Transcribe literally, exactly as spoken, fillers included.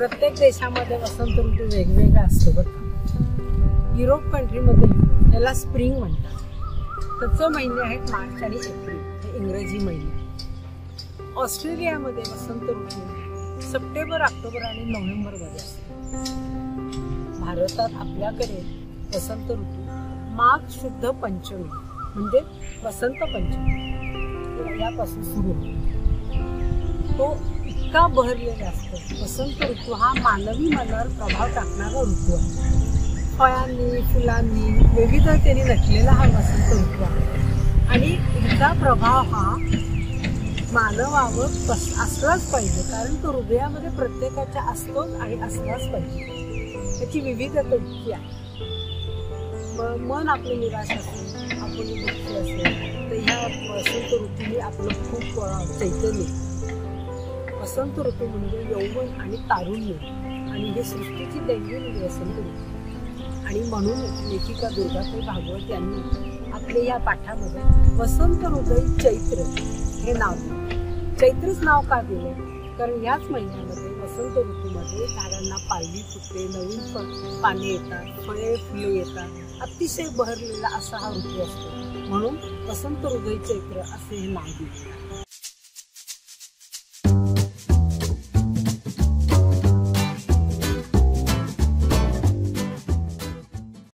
प्रत्येक देशामध्ये वसंत ऋतू वेगवेगळा असतो बरं का। युरोप कंट्रीमध्ये याला स्प्रिंग म्हणतात। त्याचे महिने आहेत मार्च आणि एप्रिल, हे इंग्रजी महिने। ऑस्ट्रेलियामध्ये वसंत ऋतू सप्टेंबर, ऑक्टोबर आणि नोव्हेंबरमध्ये असतो। भारतात आपल्याकडे वसंत ऋतू माघ शुद्ध पंचमी म्हणजे वसंत पंचमी यापासून सुरू होतो। तो इतका बहरलेला असतो। वसंत ऋतू हा मानवी मनावर प्रभाव टाकणारा ऋतू आहे। फळांनी, फुलांनी, विविधतेने नटलेला हा वसंत ऋतू आहे आणि याचा प्रभाव हा मानवावर असलाच पाहिजे, कारण तो हृदयामध्ये प्रत्येकाच्या असतोच आणि असलाच पाहिजे। त्याची विविधता इतकी आहे। मन आपलं निराश असेल, आपण दुःखी असेल तर ह्या वसंत ऋतूने आपलं खूप चैतन्य। वसंत ऋतू म्हणजे यौवन आणि तारुण्य, आणि हे सृष्टीची देणगी म्हणजे वसंत ऋतू। आणि म्हणून लेखिका दुर्गाताई भागवत यांनी आपल्या या पाठामध्ये वसंत हृदय चैत्र हे नाव दिले। चैत्रच नाव का दिले? कारण याच महिन्यामध्ये वसंत ऋतूमध्ये झाडांना पालवी फुटते, नवीन पाने येतात, फळे फुले येतात, अतिशय बहरलेला असा हा ऋतू असतो। म्हणून वसंत हृदय चैत्र असे हे नाव दिले।